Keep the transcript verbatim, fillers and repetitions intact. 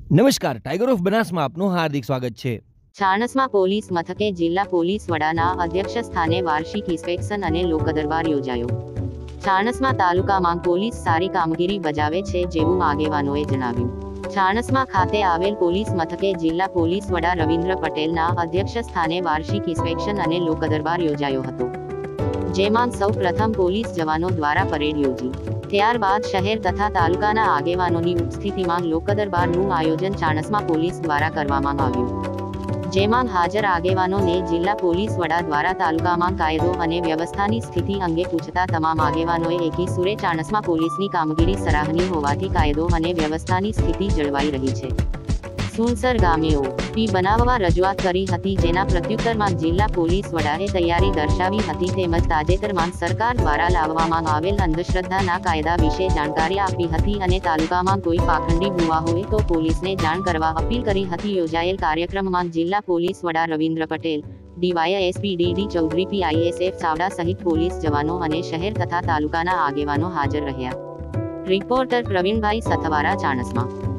નમસ્કાર, tiger of બનાસમાં આપનું હાર્દિક સ્વાગત છે। ચાણસ્મા પોલીસ મથકે જિલ્લા પોલીસ વડાના અધ્યક્ષ સ્થાને વાર્ષિક ઇન્સ્પેક્શન અને લોકદરબાર યોજાયો। ચાણસ્મા તાલુકામાં પોલીસ સારી કામગીરી બજાવે છે જેવું આગેવાનોએ જણાવ્યું। ચાણસ્મા ખાતે આવેલ પોલીસ મથકે જિલ્લા પોલીસ વડા રવિન્દ્ર પટેલના અધ્યક્ષ સ્થાને વાર્ષિક ઇન્સ્પેક્શન અને લોકદરબાર યોજાયો હતો, જેમાં સૌ પ્રથમ પોલીસ જવાનો દ્વારા પરેડ યોજી ત્યારબાદ શહેર તથા તાલુકાના આગેવાનોની ઉપસ્થિતિમાં લોકદરબારનું આયોજન ચાણસ્મા પોલીસ દ્વારા કરવામાં આવ્યું, જેમાં હાજર આગેવાનોને જિલ્લા પોલીસ વડા દ્વારા તાલુકામાં કાયદો અને વ્યવસ્થાની સ્થિતિ અંગે પૂછતા તમામ આગેવાનોએ એકી સુરે ચાણસ્મા પોલીસની કામગીરી સરાહનીય હોવાથી કાયદો અને વ્યવસ્થાની સ્થિતિ જળવાઈ રહી છે, સુનસર ગામે ઓ પી બનાવવા રજૂઆત કરી હતી, જેના પ્રત્યુત્તરમાં જિલ્લા પોલીસ વડાએ તૈયારી દર્શાવી હતી તેમજ તાજેતરમાં સરકાર દ્વારા લાવવામાં આવેલ અંધશ્રદ્ધાના કાયદા વિશે જાણકારી આપી હતી અને તાલુકામાં કોઈ પાખંડી ભુવા હોય તો પોલીસને જાણ કરવા અપીલ કરી હતી। યોજાયેલ કાર્યક્રમમાં જિલ્લા પોલીસ વડા Ravindra Patel, DYSP DD Chaudhari, PI SF Chavda સહિત પોલીસ જવાનો અને શહેર તથા તાલુકાના આગેવાનો હાજર રહ્યા। રિપોર્ટર પ્રવીણભાઈ સથવારા, ચાણસ્મા।